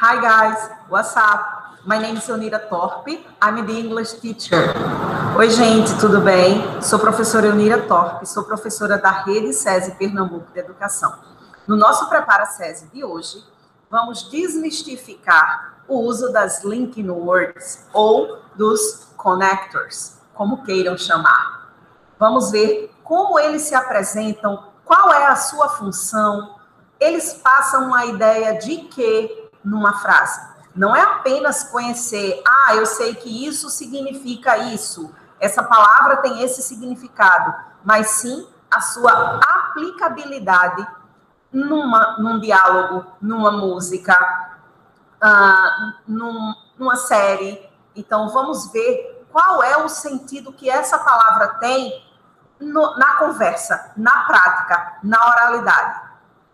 Hi guys, what's up? My name is Eunira Torpe, I'm the English teacher. Oi gente, tudo bem? Sou professora Eunira Torpe, sou professora da Rede SESI Pernambuco de Educação. No nosso Prepara SESI de hoje, vamos desmistificar o uso das linking words ou dos connectors, como queiram chamar. Vamos ver como eles se apresentam, qual é a sua função. Eles passam uma ideia de quê numa frase? Não é apenas conhecer, eu sei que isso significa isso, essa palavra tem esse significado, mas sim a sua aplicabilidade num diálogo, numa música, numa série. Então, vamos ver qual é o sentido que essa palavra tem na conversa, na prática, na oralidade.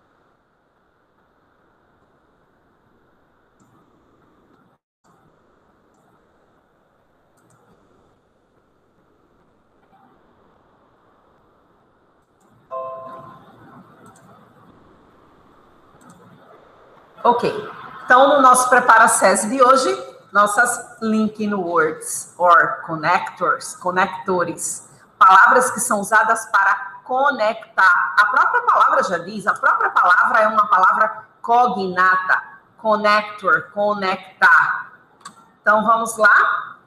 Ok, então no nosso Prepara SESI de hoje, nossas linking words, or connectors, conectores, palavras que são usadas para conectar. A própria palavra já diz, a própria palavra é uma palavra cognata, connector, conectar. Então vamos lá?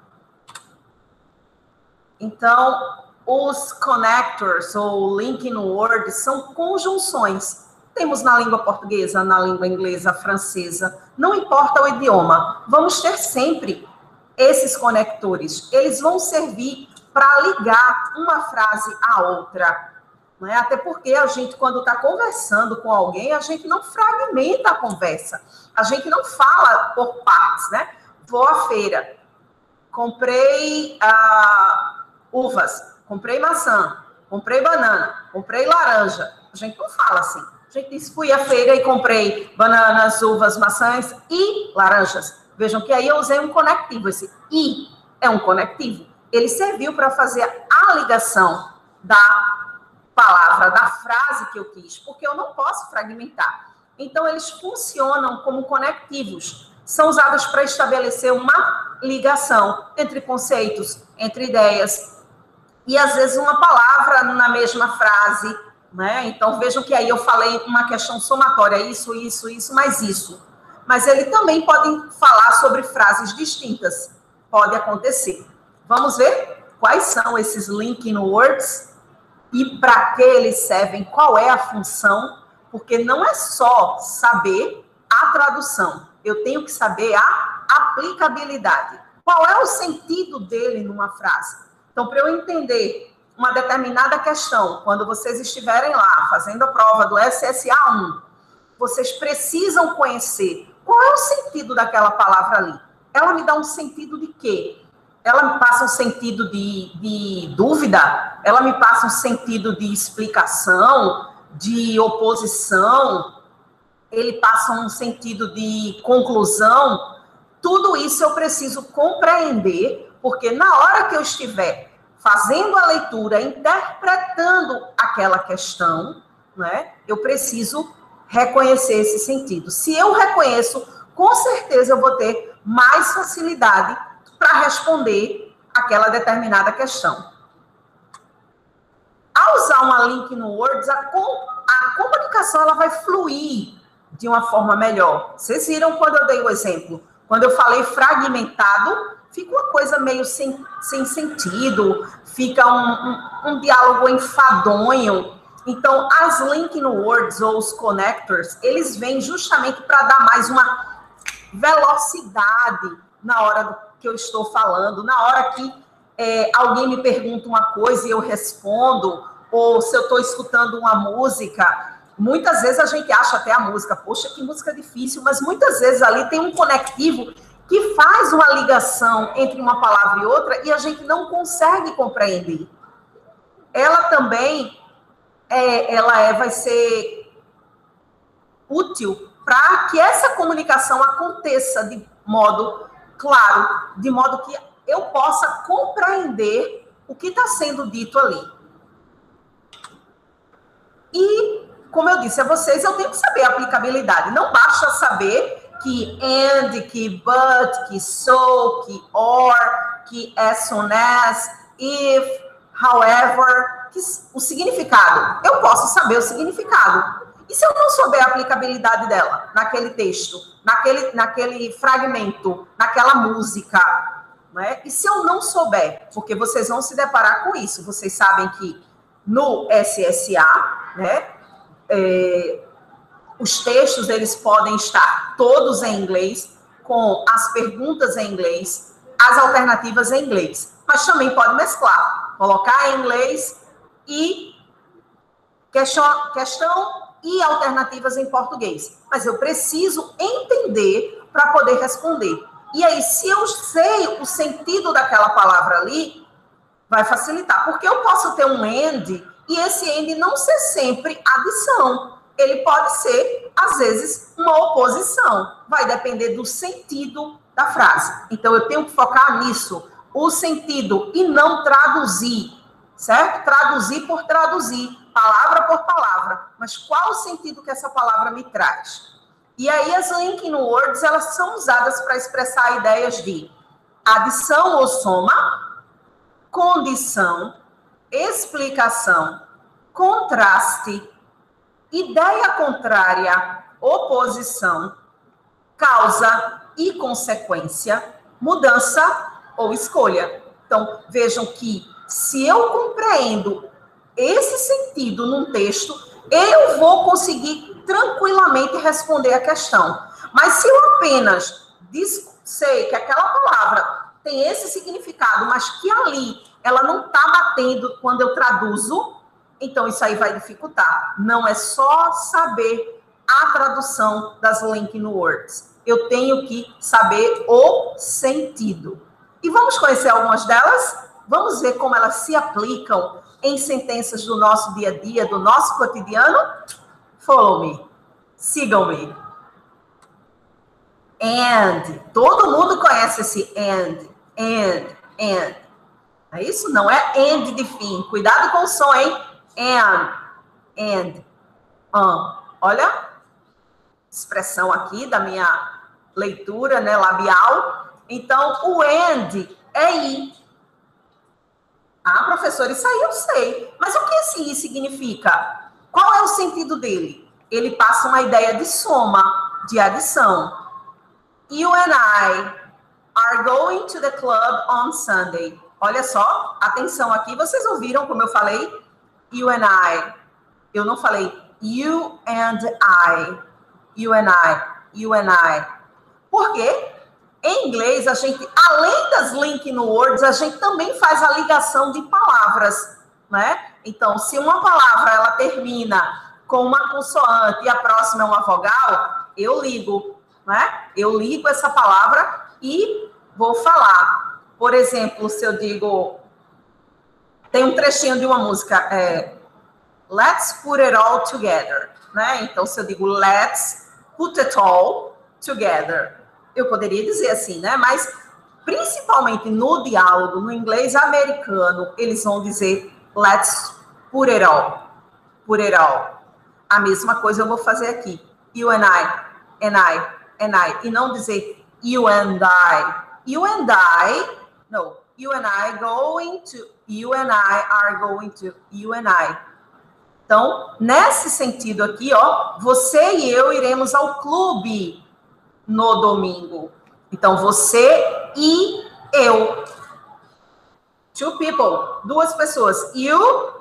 Então, os connectors ou linking words são conjunções. Temos na língua portuguesa, na língua inglesa, francesa, não importa o idioma, vamos ter sempre esses conectores. Eles vão servir para ligar uma frase à outra. Não é? Até porque a gente, quando está conversando com alguém, a gente não fragmenta a conversa. A gente não fala por partes, né? Vou à feira, comprei uvas, comprei maçã, comprei banana, comprei laranja. A gente não fala assim. A gente disse, fui à feira e comprei bananas, uvas, maçãs e laranjas. Vejam que aí eu usei um conectivo. Esse "e" é um conectivo. Ele serviu para fazer a ligação da palavra, da frase que eu quis, porque eu não posso fragmentar. Então, eles funcionam como conectivos. São usados para estabelecer uma ligação entre conceitos, entre ideias. E, às vezes, uma palavra na mesma frase, né? Então, vejam que aí eu falei uma questão somatória, isso, mais isso. Mas ele também pode falar sobre frases distintas. Pode acontecer. Vamos ver quais são esses linking words e para que eles servem, qual é a função, porque não é só saber a tradução. Eu tenho que saber a aplicabilidade. Qual é o sentido dele numa frase? Então, para eu entender uma determinada questão, quando vocês estiverem lá fazendo a prova do SSA1, vocês precisam conhecer qual é o sentido daquela palavra ali. Ela me dá um sentido de quê? Ela me passa um sentido de dúvida? Ela me passa um sentido de explicação, de oposição? Ele passa um sentido de conclusão? Tudo isso eu preciso compreender, porque na hora que eu estiver fazendo a leitura, interpretando aquela questão, né, eu preciso reconhecer esse sentido. Se eu reconheço, com certeza eu vou ter mais facilidade para responder aquela determinada questão. Ao usar uma linking words, a comunicação ela vai fluir de uma forma melhor. Vocês viram quando eu dei o exemplo? Quando eu falei fragmentado, fica uma coisa meio sem sentido, fica um diálogo enfadonho. Então, as linking words ou os connectors, eles vêm justamente para dar mais uma velocidade na hora que eu estou falando, na hora que alguém me pergunta uma coisa e eu respondo, ou se eu estou escutando uma música. Muitas vezes a gente acha até a música, poxa, que música difícil, mas muitas vezes ali tem um conectivo que faz uma ligação entre uma palavra e outra e a gente não consegue compreender. Ela também vai ser útil para que essa comunicação aconteça de modo claro, de modo que eu possa compreender o que está sendo dito ali. E, como eu disse a vocês, eu tenho que saber a aplicabilidade. Não basta saber que and, que but, que so, que or, que as soon as, if, however, que, o significado. Eu posso saber o significado. E se eu não souber a aplicabilidade dela naquele texto, naquele fragmento, naquela música, né? E se eu não souber, porque vocês vão se deparar com isso, vocês sabem que no SSA, né, os textos eles podem estar todos em inglês, com as perguntas em inglês, as alternativas em inglês, mas também pode mesclar, colocar em inglês e questão e alternativas em português. Mas eu preciso entender para poder responder. E aí, se eu sei o sentido daquela palavra ali, vai facilitar. Porque eu posso ter um and e esse and não ser sempre adição. Ele pode ser, às vezes, uma oposição. Vai depender do sentido da frase. Então, eu tenho que focar nisso, o sentido, e não traduzir, certo? Traduzir por traduzir, palavra por palavra. Mas qual o sentido que essa palavra me traz? E aí, as linking words, elas são usadas para expressar ideias de adição ou soma, condição, explicação, contraste, ideia contrária, oposição, causa e consequência, mudança ou escolha. Então, vejam que se eu compreendo esse sentido num texto, eu vou conseguir tranquilamente responder a questão. Mas se eu apenas sei que aquela palavra tem esse significado, mas que ali ela não está batendo quando eu traduzo, então isso aí vai dificultar. Não é só saber a tradução das linking words. Eu tenho que saber o sentido. E vamos conhecer algumas delas? Vamos ver como elas se aplicam em sentenças do nosso dia a dia, do nosso cotidiano? Follow me. Sigam-me. And. Todo mundo conhece esse and. And. É isso? Não é end de fim. Cuidado com o som, hein? And. Olha. Expressão aqui da minha leitura, né, labial. Então, o and é i. Ah, professor, isso aí eu sei. Mas o que esse i significa? Qual é o sentido dele? Ele passa uma ideia de soma, de adição. You and I are going to the club on Sunday. Olha só, atenção aqui. Vocês ouviram como eu falei? You and I. Eu não falei you and I. You and I. You and I. Por quê? Em inglês, a gente, além das linking words, a gente também faz a ligação de palavras, né? Então, se uma palavra ela termina com uma consoante e a próxima é uma vogal, eu ligo, né? Eu ligo essa palavra e vou falar. Por exemplo, se eu digo, tem um trechinho de uma música, Let's put it all together, né? Então, se eu digo let's put it all together, eu poderia dizer assim, né? Mas, principalmente no diálogo, no inglês americano, eles vão dizer let's put it all. Put it all. A mesma coisa eu vou fazer aqui. You and I. E não dizer you and I. You and I, no. You and I going to, you and I are going to, you and I. Então, nesse sentido aqui, ó, você e eu iremos ao clube no domingo. Então, você e eu. Two people, duas pessoas. You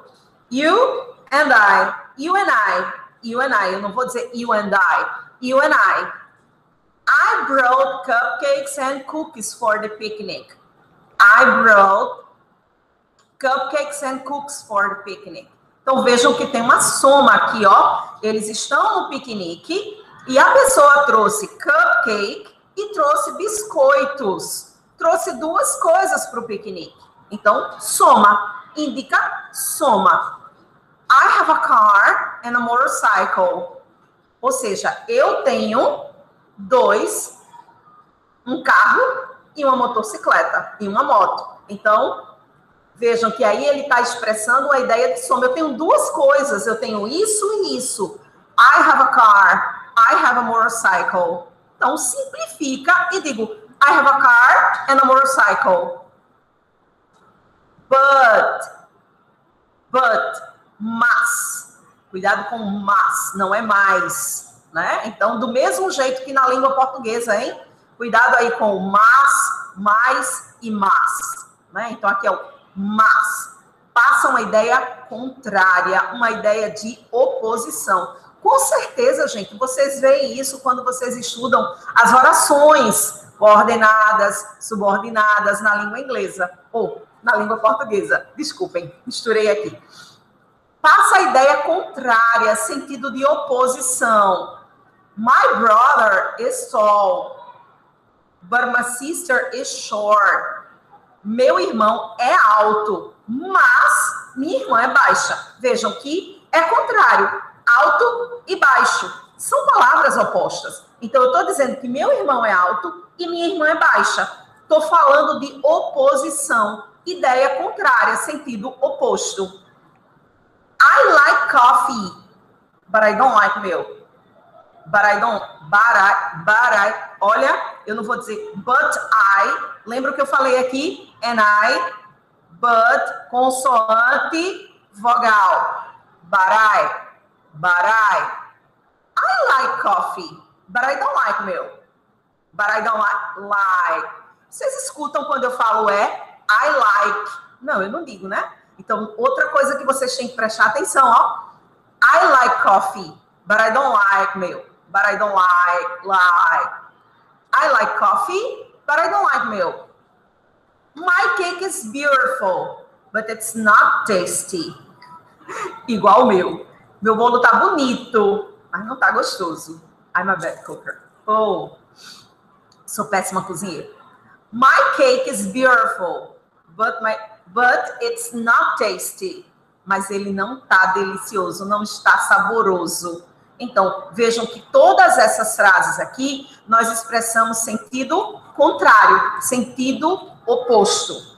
and I. You and I. You and I. Eu não vou dizer you and I. You and I. I brought cupcakes and cookies for the picnic. I brought cupcakes and cookies for the picnic. Então, vejam que tem uma soma aqui, ó. Eles estão no piquenique e a pessoa trouxe cupcake e trouxe biscoitos. Trouxe duas coisas para o piquenique. Então, soma. Indica soma. I have a car and a motorcycle. Ou seja, eu tenho um carro e uma motocicleta e uma moto. Então, vejam que aí ele está expressando a ideia de soma. Eu tenho duas coisas, eu tenho isso e isso. I have a car, I have a motorcycle. Então, simplifica e digo, I have a car and a motorcycle. But, mas. Cuidado com mas, não é mais, né? Então, do mesmo jeito que na língua portuguesa, hein? Cuidado aí com o mas, mais e mas, né? Então, aqui é o mas. Passa uma ideia contrária, uma ideia de oposição. Com certeza, gente, vocês veem isso quando vocês estudam as orações coordenadas, subordinadas na língua inglesa, ou na língua portuguesa. Desculpem, misturei aqui. Passa a ideia contrária, sentido de oposição. My brother is tall, but my sister is short. Meu irmão é alto, mas minha irmã é baixa. Vejam que é contrário, alto e baixo. São palavras opostas. Então, eu estou dizendo que meu irmão é alto e minha irmã é baixa. Estou falando de oposição, ideia contrária, sentido oposto. I like coffee, but I don't like milk. Olha, eu não vou dizer but I. Lembra o que eu falei aqui? And I, but, consoante, vogal. But I like coffee, but I don't like milk. But I don't like. Vocês escutam quando eu falo I like. Não, eu não digo, né? Então, outra coisa que vocês têm que prestar atenção, ó. I like coffee, but I don't like milk. But I don't like. I like coffee, but I don't like milk. My cake is beautiful, but it's not tasty. Igual o meu. Meu bolo tá bonito, mas não tá gostoso. I'm a bad cooker. Oh, sou péssima cozinheira. My cake is beautiful, but it's not tasty. Mas ele não tá delicioso, não está saboroso. Então, vejam que todas essas frases aqui, nós expressamos sentido contrário, sentido oposto.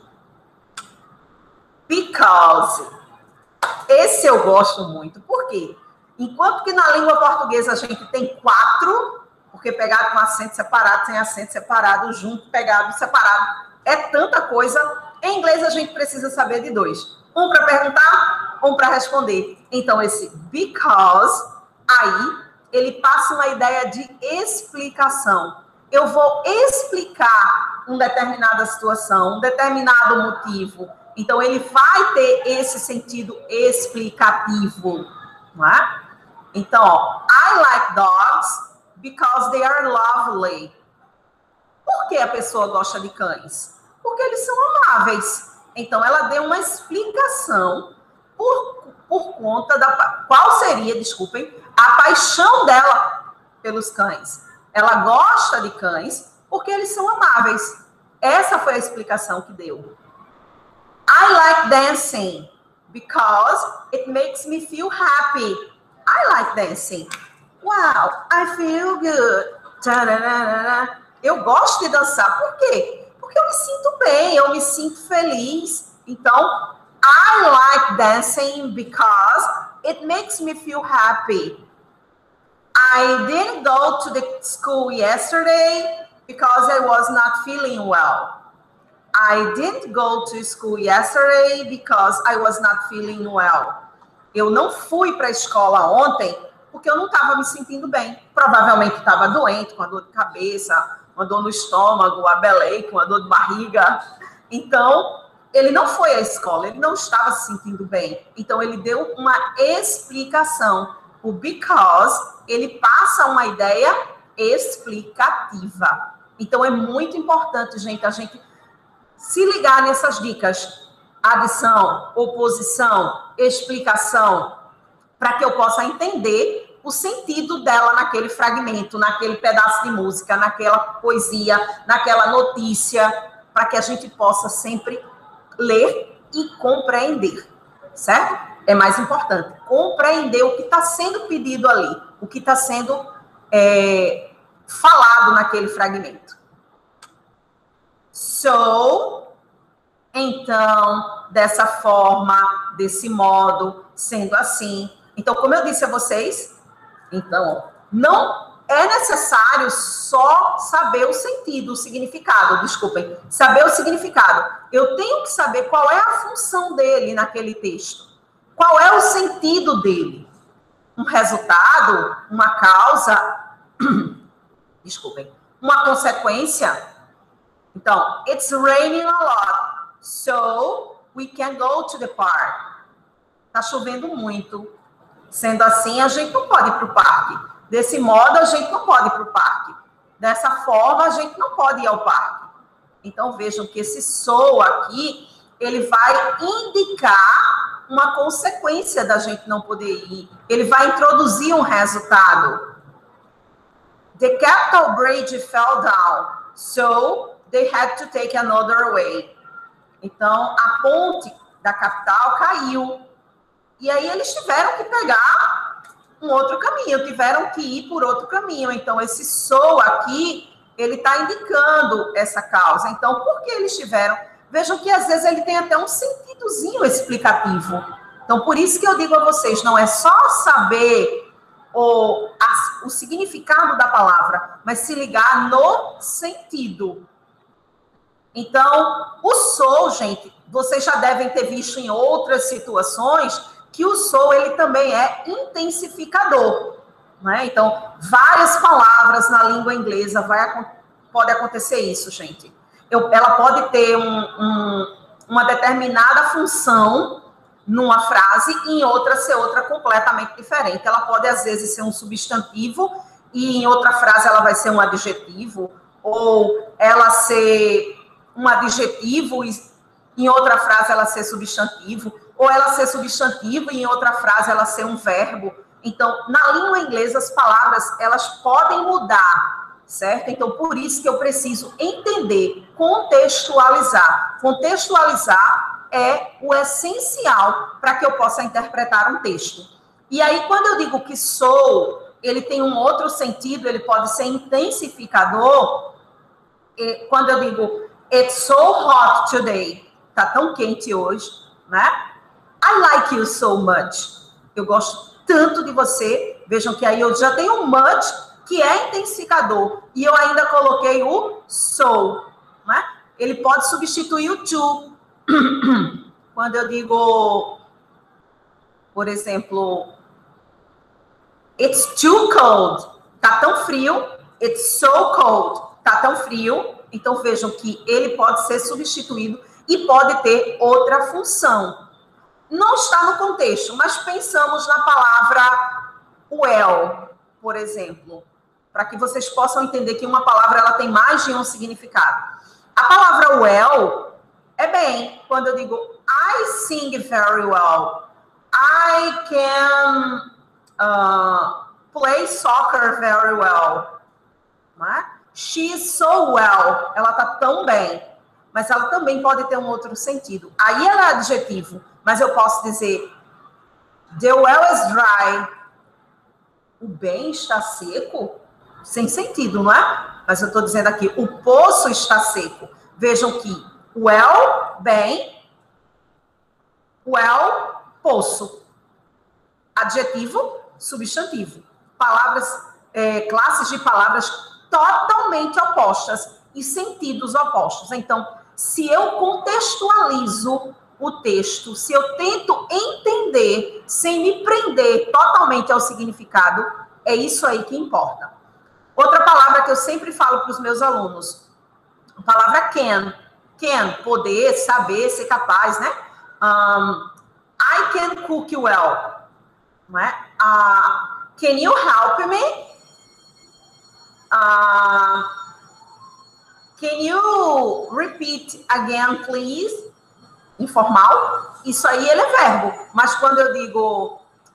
Because. Esse eu gosto muito. Por quê? Enquanto que na língua portuguesa a gente tem 4, porque pegado com acento separado, sem acento separado, junto, pegado, separado, é tanta coisa. Em inglês a gente precisa saber de 2. Um para perguntar, um para responder. Então, esse because, aí, ele passa uma ideia de explicação. Eu vou explicar uma determinada situação, um determinado motivo. Então, ele vai ter esse sentido explicativo, não é? Então, ó, I like dogs because they are lovely. Por que a pessoa gosta de cães? Porque eles são amáveis. Então, ela deu uma explicação por conta da... Qual seria, desculpem, a paixão dela pelos cães. Ela gosta de cães porque eles são amáveis. Essa foi a explicação que deu. I like dancing because it makes me feel happy. I like dancing. Wow, I feel good. Eu gosto de dançar. Por quê? Porque eu me sinto bem, eu me sinto feliz. Então, I like dancing because it makes me feel happy. I didn't go to the school yesterday because I was not feeling well. I didn't go to school yesterday because I was not feeling well. Eu não fui para a escola ontem porque eu não estava me sentindo bem. Provavelmente estava doente, com a dor de cabeça, uma dor no estômago, a beleia, uma dor de barriga. Então, ele não foi à escola, ele não estava se sentindo bem. Então, ele deu uma explicação. O because, ele passa uma ideia explicativa. Então, é muito importante, gente, a gente se ligar nessas dicas. Adição, oposição, explicação, para que eu possa entender o sentido dela naquele fragmento, naquele pedaço de música, naquela poesia, naquela notícia, para que a gente possa sempre ler e compreender, certo? É mais importante, compreender o que está sendo pedido ali, o que está sendo falado naquele fragmento. So, então, dessa forma, desse modo, sendo assim. Então, como eu disse a vocês, então, não é necessário só saber o sentido, o significado, desculpem, saber o significado. Eu tenho que saber qual é a função dele naquele texto. Qual é o sentido dele? Um resultado? Uma causa? Desculpem. Uma consequência? Então, it's raining a lot, so we can go to the park. Tá chovendo muito. Sendo assim, a gente não pode ir para o parque. Desse modo, a gente não pode ir para o parque. Dessa forma, a gente não pode ir ao parque. Então, vejam que esse so aqui, ele vai indicar uma consequência da gente não poder ir. Ele vai introduzir um resultado. The Capitol Bridge fell down, so they had to take another way. Então, a ponte da capital caiu. E aí eles tiveram que pegar um outro caminho, tiveram que ir por outro caminho. Então, esse so aqui, ele está indicando essa causa. Então, por que eles tiveram? Vejam que às vezes ele tem até um sentidozinho explicativo. Então, por isso que eu digo a vocês, não é só saber o significado da palavra, mas se ligar no sentido. Então, o so, gente, vocês já devem ter visto em outras situações que o so, ele também é intensificador, né? Então, várias palavras na língua inglesa pode acontecer isso, gente. Ela pode ter uma determinada função numa frase e em outra ser outra completamente diferente. Ela pode, às vezes, ser um substantivo e em outra frase ela vai ser um adjetivo, ou ela ser um adjetivo e em outra frase ela ser substantivo, ou ela ser substantivo e em outra frase ela ser um verbo. Então, na língua inglesa, as palavras, elas podem mudar, certo? Então, por isso que eu preciso entender, contextualizar. Contextualizar é o essencial para que eu possa interpretar um texto. E aí, quando eu digo que so, ele tem um outro sentido, ele pode ser intensificador. Quando eu digo, it's so hot today, tá tão quente hoje, né? I like you so much. Eu gosto tanto de você. Vejam que aí eu já tenho um much, que é intensificador. E eu ainda coloquei o so, né? Ele pode substituir o to. Quando eu digo, por exemplo, it's too cold. Tá tão frio. It's so cold. Tá tão frio. Então, vejam que ele pode ser substituído e pode ter outra função. Não está no contexto, mas pensamos na palavra well, por exemplo, para que vocês possam entender que uma palavra ela tem mais de um significado. A palavra well é bem, quando eu digo I sing very well, I can play soccer very well, né? She is so well, ela está tão bem, mas ela também pode ter um outro sentido. Aí ela é adjetivo, mas eu posso dizer the well is dry. O bem está seco? Sem sentido, não é? Mas eu estou dizendo aqui, o poço está seco. Vejam que well, bem, well, poço. Adjetivo, substantivo. Palavras, classes de palavras totalmente opostas e sentidos opostos. Então, se eu contextualizo o texto, se eu tento entender sem me prender totalmente ao significado, é isso aí que importa. Outra palavra que eu sempre falo para os meus alunos, a palavra can. Can, poder, saber, ser capaz, né? I can cook well. Não é? Can you help me? Can you repeat again, please? Informal, isso aí ele é verbo. Mas quando eu digo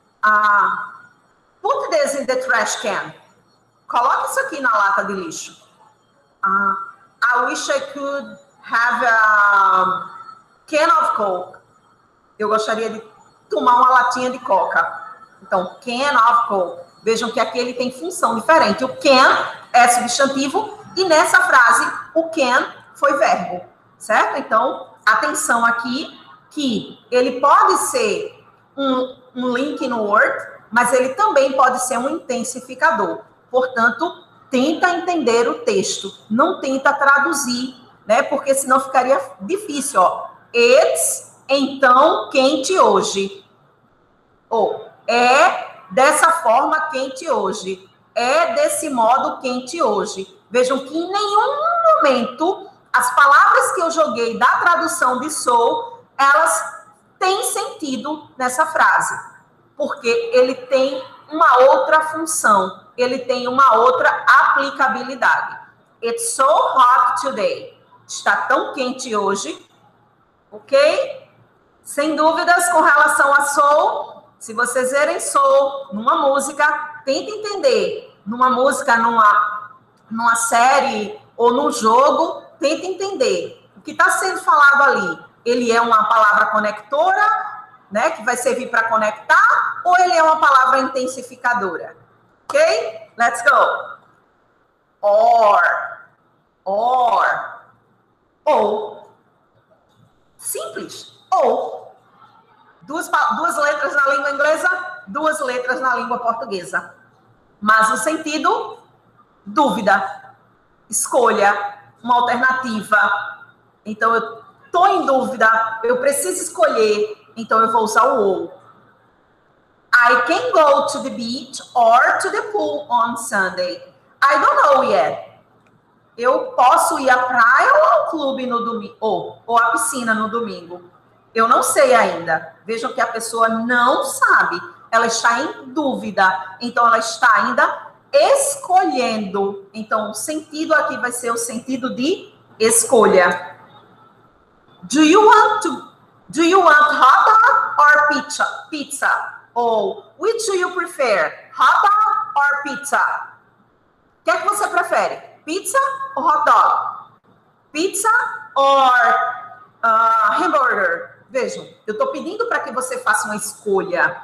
put this in the trash can, coloque isso aqui na lata de lixo. I wish I could have a can of Coke. Eu gostaria de tomar uma latinha de coca. Então, can of Coke. Vejam que aqui ele tem função diferente. O can é substantivo e nessa frase o can foi verbo, certo? Então, atenção aqui que ele pode ser um link no Word, mas ele também pode ser um intensificador. Portanto, tenta entender o texto, não tenta traduzir, né? Porque senão ficaria difícil, ó. It's, então, quente hoje. Ou, é dessa forma quente hoje. É desse modo quente hoje. Vejam que em nenhum momento as palavras que eu joguei da tradução de sou, elas têm sentido nessa frase. Porque ele tem uma outra função. Ele tem uma outra aplicabilidade. It's so hot today. Está tão quente hoje. Ok? Sem dúvidas, com relação a soul, se vocês verem soul numa música, tenta entender. Numa música, numa série ou num jogo, tenta entender. O que está sendo falado ali, ele é uma palavra conectora, né, que vai servir para conectar, ou ele é uma palavra intensificadora? Ok? Let's go. Ou. Simples. Ou. Duas letras na língua inglesa, 2 letras na língua portuguesa. Mas o sentido, dúvida, escolha, uma alternativa. Então, eu estou em dúvida, eu preciso escolher, então eu vou usar o ou. I can go to the beach or to the pool on Sunday. I don't know yet. Eu posso ir à praia ou ao clube no domingo, ou à piscina no domingo. Eu não sei ainda. Vejam que a pessoa não sabe. Ela está em dúvida. Então, ela está ainda escolhendo. Então, o sentido aqui vai ser o sentido de escolha. Do you want hot dog or pizza? Ou, which do you prefer? Hot dog or pizza? O que é que você prefere? Pizza ou hot dog? Pizza or hambúrguer? Vejam, eu estou pedindo para que você faça uma escolha.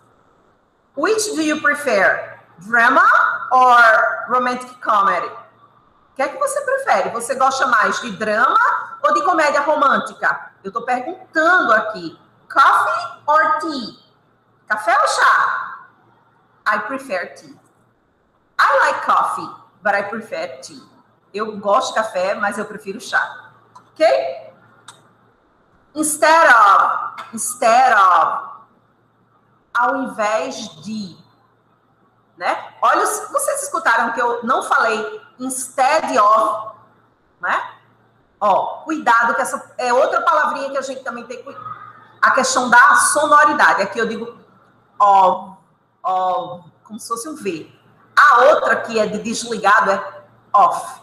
Which do you prefer? Drama or romantic comedy? O que é que você prefere? Você gosta mais de drama ou de comédia romântica? Eu estou perguntando aqui. Coffee or tea? Café ou chá? I prefer tea. I like coffee, but I prefer tea. Eu gosto de café, mas eu prefiro chá. Ok? Instead of, ao invés de, né? Olha, vocês escutaram que eu não falei instead of, né? Ó, cuidado que essa é outra palavrinha que a gente também tem que... A questão da sonoridade. Aqui eu digo of, como se fosse um V. A outra que é de desligado é off.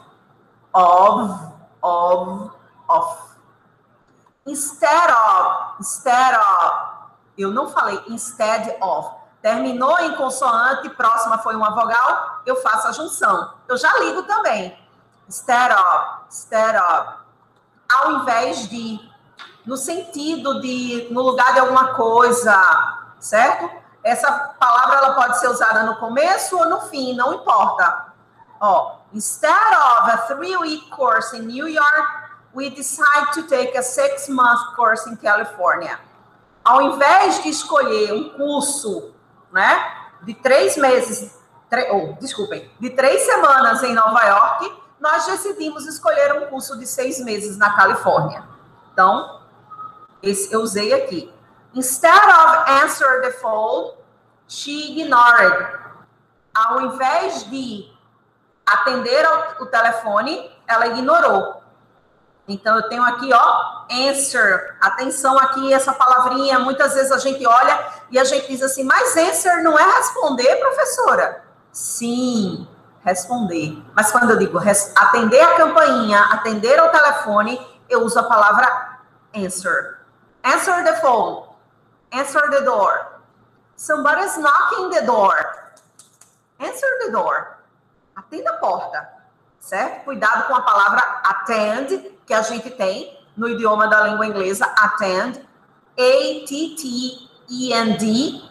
Of. Instead of. Eu não falei instead of. Terminou em consoante, próxima foi uma vogal, eu faço a junção. Eu já ligo também. Instead of. Ao invés de, no sentido de, no lugar de alguma coisa, certo? Essa palavra ela pode ser usada no começo ou no fim, não importa. Ó, instead of a 3-week course in New York, we decide to take a 6-month course in California. Ao invés de escolher um curso, né, de 3 meses, de 3 semanas em Nova York, nós decidimos escolher um curso de 6 meses na Califórnia. Então, esse eu usei aqui. Instead of answer the phone, she ignored. Ao invés de atender o telefone, ela ignorou. Então, eu tenho aqui, ó, answer. Atenção aqui, essa palavrinha, muitas vezes a gente olha e a gente diz assim, mas answer não é responder, professora? Sim, responder. Mas quando eu digo atender a campainha, atender ao telefone, eu uso a palavra answer. Answer the phone. Answer the door. Somebody's knocking the door. Answer the door. Atenda a porta. Certo? Cuidado com a palavra attend, que a gente tem no idioma da língua inglesa, attend, A-T-T-E-N-D,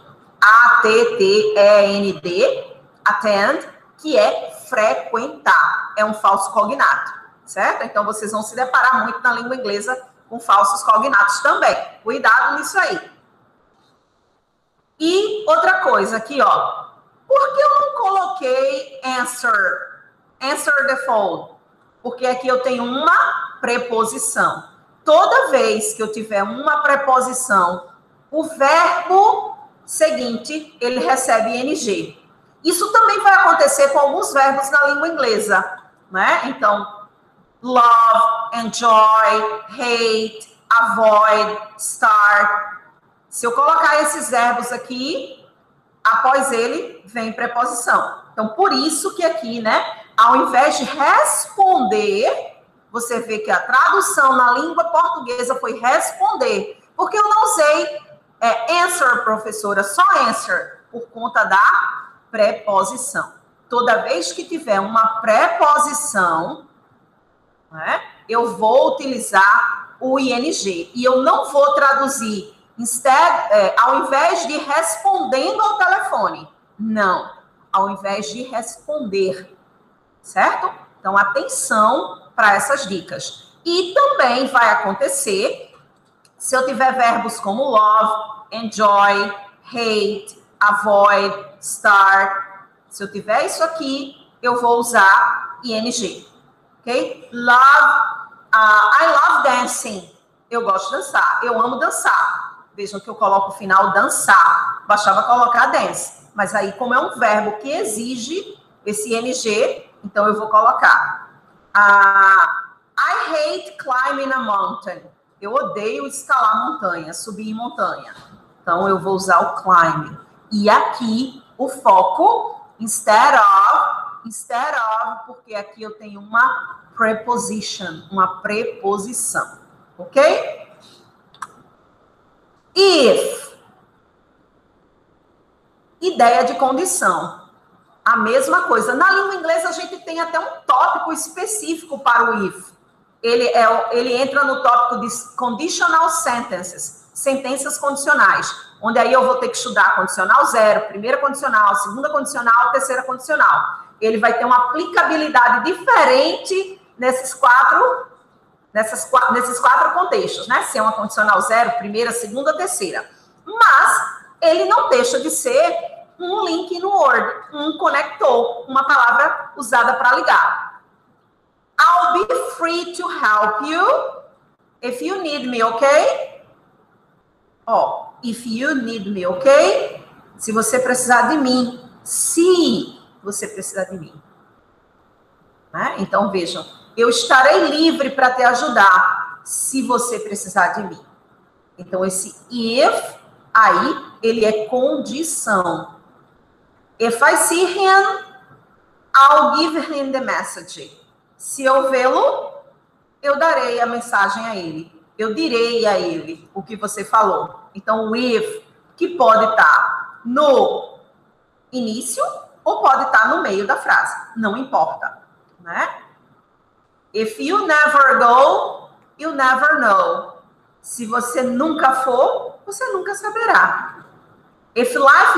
A-T-T-E-N-D, attend, que é frequentar, é um falso cognato, certo? Então, vocês vão se deparar muito na língua inglesa com falsos cognatos também. Cuidado nisso aí. E outra coisa aqui, ó, Por que eu não coloquei answer the phone? Porque aqui eu tenho uma preposição. Toda vez que eu tiver uma preposição, o verbo seguinte, ele recebe ing. Isso também vai acontecer com alguns verbos na língua inglesa, né? Então, love, enjoy, hate, avoid, start. Se eu colocar esses verbos aqui, após ele vem preposição. Então, por isso que aqui, né, ao invés de responder, você vê que a tradução na língua portuguesa foi responder. Porque eu não usei answer, professora, só answer, por conta da preposição. Toda vez que tiver uma preposição, né, eu vou utilizar o ing. E eu não vou traduzir ao invés de respondendo ao telefone. Não. Ao invés de responder. Certo? Então, atenção para essas dicas. E também vai acontecer se eu tiver verbos como love, enjoy, hate, avoid, start. Se eu tiver isso aqui, eu vou usar ing. Ok? I love dancing. Eu gosto de dançar. Eu amo dançar. Vejam que eu coloco o final dançar. Bastava colocar dance. Mas aí, como é um verbo que exige esse ing, então eu vou colocar. I hate climbing a mountain. Eu odeio escalar montanha, subir em montanha. Então eu vou usar o climbing. E aqui o foco, instead of, porque aqui eu tenho uma preposition, uma preposição. Ok? If. Ideia de condição. A mesma coisa. Na língua inglesa, a gente tem até um tópico específico para o if. Ele entra no tópico de conditional sentences, sentenças condicionais, onde aí eu vou ter que estudar condicional zero, primeira condicional, segunda condicional, terceira condicional. Ele vai ter uma aplicabilidade diferente nesses quatro contextos, né? Se é uma condicional zero, primeira, segunda, terceira. Mas ele não deixa de ser um link no Word, um conector, uma palavra usada para ligar. I'll be free to help you if you need me, ok? If you need me, ok? Se você precisar de mim. Se você precisar de mim. Né? Então, vejam, eu estarei livre para te ajudar se você precisar de mim. Então, esse if, aí, ele é condição. If I see him, I'll give him the message. Se eu vê-lo, eu darei a mensagem a ele. Eu direi a ele o que você falou. Então, o if, que pode estar no início ou pode estar no meio da frase. Não importa. Né? If you never go, you never know. Se você nunca for, você nunca saberá. If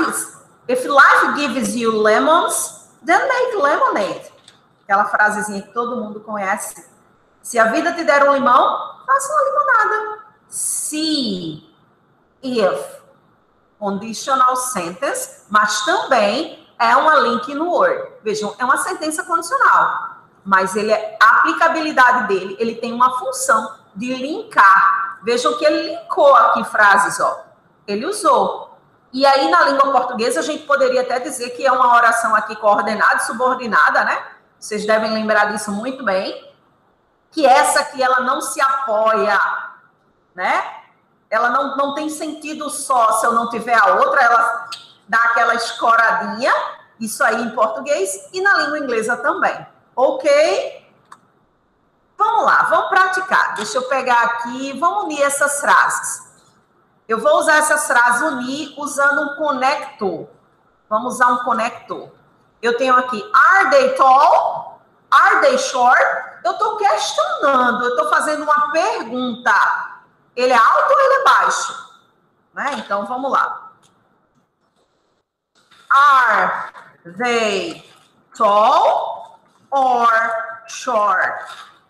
life gives you lemons, then make lemonade. Aquela frasezinha que todo mundo conhece. Se a vida te der um limão, faça uma limonada. Se, if, conditional sentence, mas também é uma link no Word. Vejam, é uma sentença condicional, mas a aplicabilidade dele, ele tem uma função de linkar. Vejam que ele linkou aqui frases, Ele usou. E aí, na língua portuguesa, a gente poderia até dizer que é uma oração aqui coordenada e subordinada, né? Vocês devem lembrar disso muito bem. Que essa aqui, ela não se apoia, né? Ela não tem sentido só se eu não tiver a outra, ela dá aquela escoradinha, isso aí em português, e na língua inglesa também. Ok? Vamos lá, vamos praticar. Deixa eu pegar aqui, vamos unir essas frases. Eu vou usar essas frases unir usando um conector. Vamos usar um conector. Eu tenho aqui, are they tall? Are they short? Eu estou questionando, eu estou fazendo uma pergunta. Ele é alto ou ele é baixo? Né? Então, vamos lá. Are they tall or short?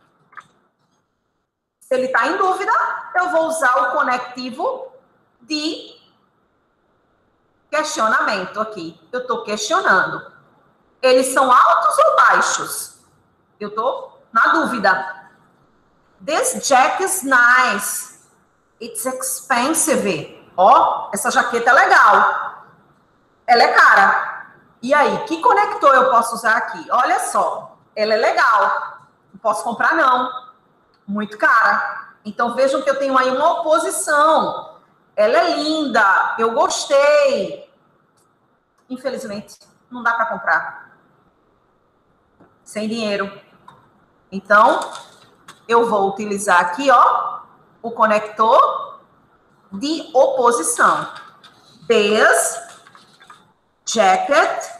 Se ele está em dúvida, eu vou usar o conectivo de questionamento aqui. Eu estou questionando. Eles são altos ou baixos? Eu estou na dúvida. This jacket is nice. It's expensive. Ó, essa jaqueta é legal. Ela é cara. E aí, que conector eu posso usar aqui? Olha só, ela é legal. Não posso comprar, não. Muito cara. Então, vejam que eu tenho aí uma oposição. Ela é linda. Eu gostei. Infelizmente, não dá para comprar. Sem dinheiro. Então, eu vou utilizar aqui, ó, o conector de oposição. This jacket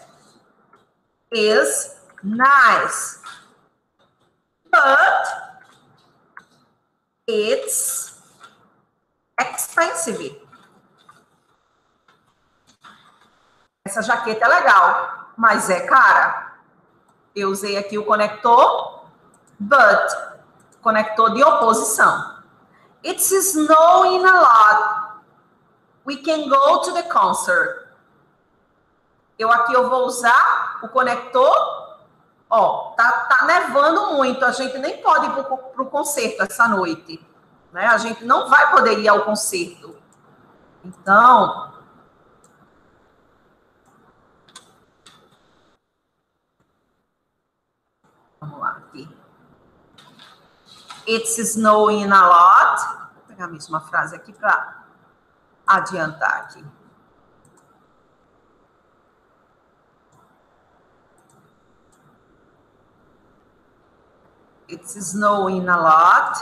is nice, but it's expensive. Essa jaqueta é legal, mas é cara. Eu usei aqui o conector but, conector de oposição. It's snowing a lot. We can go to the concert. Eu vou usar o conector. Ó, tá nevando muito. A gente nem pode ir para o concerto essa noite. Né? A gente não vai poder ir ao concerto. Então, vamos lá aqui. It's snowing a lot. Vou pegar a mesma frase aqui para adiantar aqui. It's snowing a lot,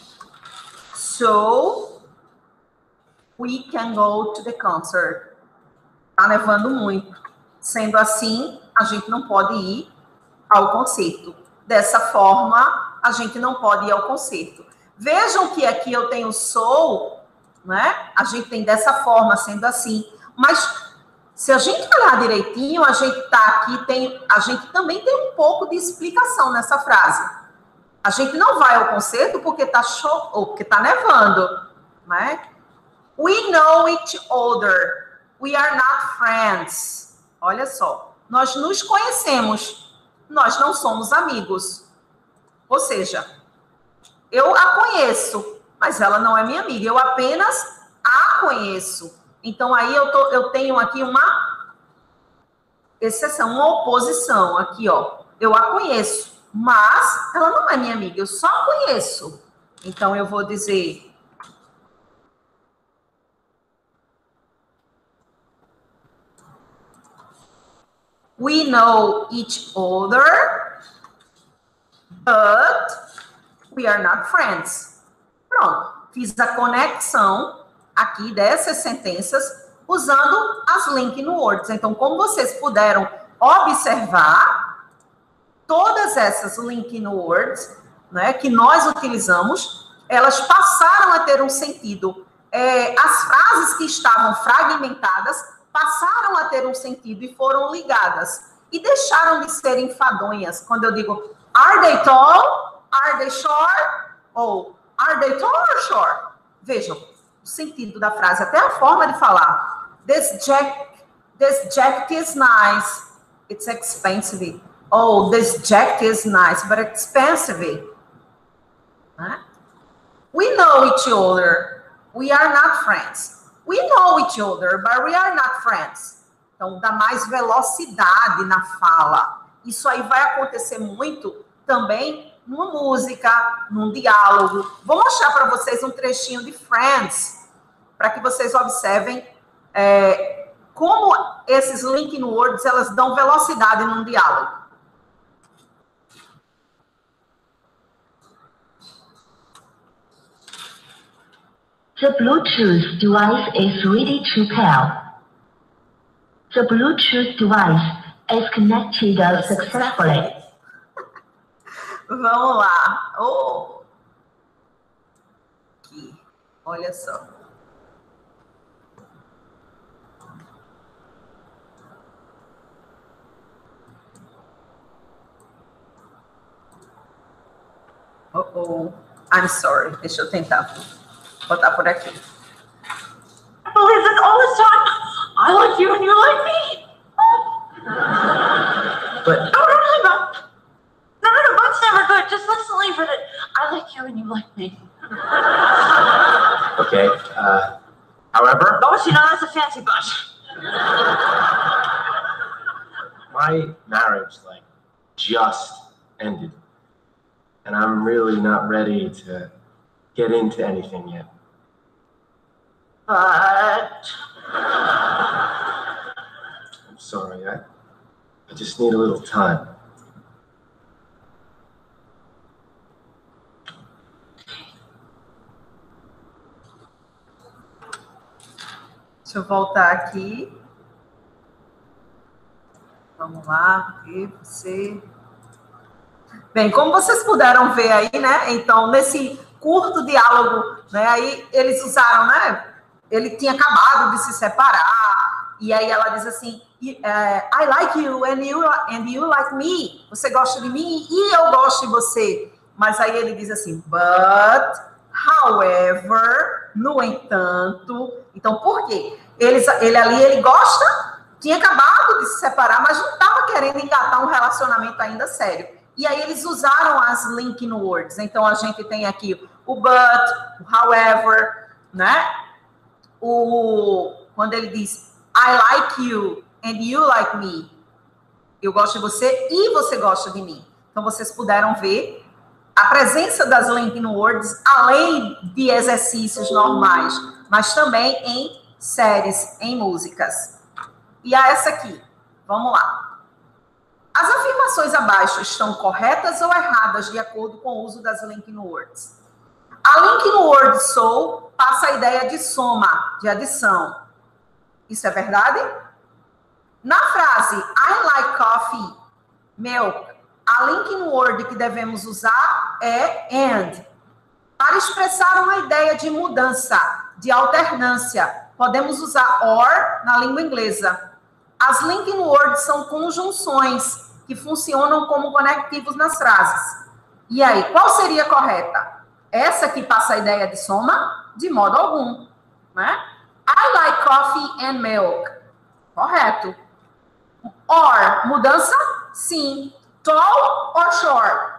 so we can go to the concert. Tá nevando muito. Sendo assim, a gente não pode ir ao concerto. Dessa forma, a gente não pode ir ao concerto. Vejam que aqui eu tenho so, né? A gente tem dessa forma, sendo assim. Mas se a gente olhar direitinho, a gente tá aqui, a gente também tem um pouco de explicação nessa frase. A gente não vai ao concerto porque tá nevando, né? We know each other. We are not friends. Olha só. Nós nos conhecemos. Nós não somos amigos. Ou seja, eu a conheço, mas ela não é minha amiga. Eu apenas a conheço. Então, aí eu tenho aqui uma exceção, uma oposição. Aqui, ó. Eu a conheço. Mas ela não é minha amiga, eu só conheço. Então, eu vou dizer... We know each other, but we are not friends. Pronto, fiz a conexão aqui dessas sentenças usando as link no words. Então, como vocês puderam observar... Todas essas link no words, né, que nós utilizamos, elas passaram a ter um sentido. As frases que estavam fragmentadas passaram a ter um sentido e foram ligadas. E deixaram de ser enfadonhas. Quando eu digo, are they tall? Are they short? Ou, are they tall or short? Vejam, o sentido da frase, até a forma de falar. This jacket is nice. It's expensive. Oh, this jacket is nice, but expensive. Huh? We know each other. We are not friends. We know each other, but we are not friends. Então, dá mais velocidade na fala. Isso aí vai acontecer muito também numa música, num diálogo. Vou mostrar para vocês um trechinho de Friends, para que vocês observem como esses link no words, elas dão velocidade num diálogo. The Bluetooth device is ready to pair. The Bluetooth device is connected successfully. Vamos lá. Oh. Aqui. Olha só. Oh. I'm sorry. Deixa eu tentar botar por aqui. Listen all the time. I like you and like you and you like me. Okay, however... But, you know, that's a fancy bunch. My marriage, like, just ended. And I'm really not ready to get into anything yet. But... I'm sorry, I just need a little time. Deixa eu voltar aqui. Vamos lá, ver você. Bem, como vocês puderam ver aí, né? Então, nesse curto diálogo, né? Aí eles usaram, né? Ele tinha acabado de se separar. E aí ela diz assim, I like you and you like me. Você gosta de mim e eu gosto de você. Mas aí ele diz assim, but, however, no entanto. Então, por quê? Ele gosta, tinha acabado de se separar, mas não estava querendo engatar um relacionamento ainda sério. E aí eles usaram as linking words. Então, a gente tem aqui o but, o however, né? Quando ele diz, I like you and you like me. Eu gosto de você e você gosta de mim. Então, vocês puderam ver a presença das linking words, além de exercícios normais, mas também em séries, em músicas. E a essa aqui. Vamos lá. As afirmações abaixo estão corretas ou erradas de acordo com o uso das linking words? A linking word so passa a ideia de soma, de adição. Isso é verdade? Na frase I like coffee, milk, a linking word que devemos usar é and. Para expressar uma ideia de mudança, de alternância, podemos usar or na língua inglesa. As linking words são conjunções que funcionam como conectivos nas frases. E aí, qual seria a correta? Essa que passa a ideia de soma? De modo algum, né? I like coffee and milk. Correto. Or, mudança? Sim. Tall or short?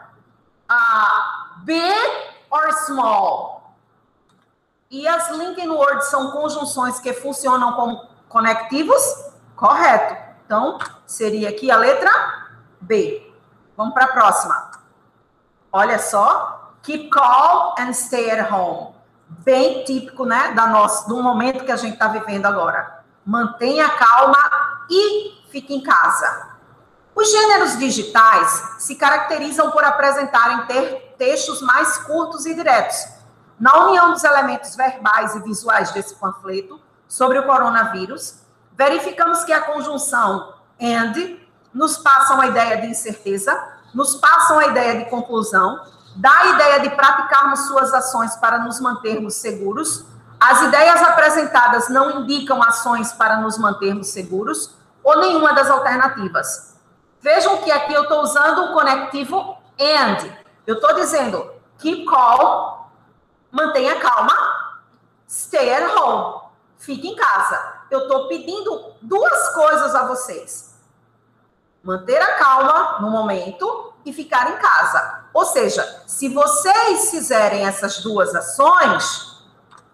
Big or small? E as linking words são conjunções que funcionam como conectivos? Correto. Então, seria aqui a letra B. Vamos para a próxima. Olha só. Keep calm and stay at home. Bem típico, né, do momento que a gente está vivendo agora. Mantenha calma e fique em casa. Os gêneros digitais se caracterizam por apresentarem textos mais curtos e diretos. Na união dos elementos verbais e visuais desse panfleto sobre o coronavírus, verificamos que a conjunção and nos passa uma ideia de incerteza, nos passa uma ideia de conclusão, dá a ideia de praticarmos suas ações para nos mantermos seguros. As ideias apresentadas não indicam ações para nos mantermos seguros ou nenhuma das alternativas. Vejam que aqui eu estou usando o conectivo and. Eu estou dizendo keep calm, mantenha calma, stay at home, fique em casa. Eu estou pedindo duas coisas a vocês. Manter a calma no momento e ficar em casa. Ou seja, se vocês fizerem essas duas ações,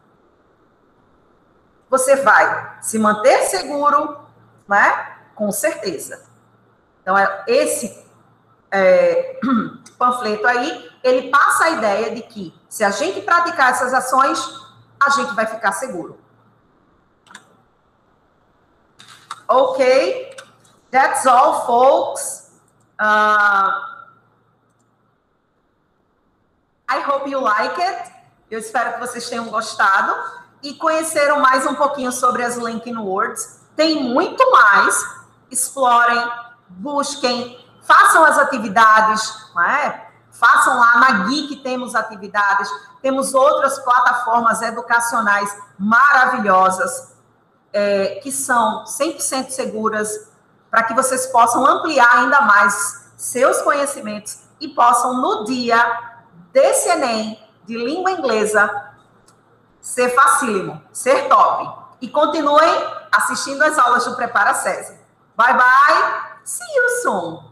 você vai se manter seguro, né? Com certeza. Então, esse panfleto aí, ele passa a ideia de que se a gente praticar essas ações, a gente vai ficar seguro. Ok, that's all, folks. I hope you like it. Eu espero que vocês tenham gostado e conheceram mais um pouquinho sobre as linking words. Tem muito mais. Explorem, busquem, façam as atividades, não é? Façam lá na Geek, temos atividades, temos outras plataformas educacionais maravilhosas, que são 100% seguras, para que vocês possam ampliar ainda mais seus conhecimentos e possam, no dia desse Enem de língua inglesa, ser facílimo, ser top. E continuem assistindo as aulas do Prepara SESI. Bye, bye. See you soon.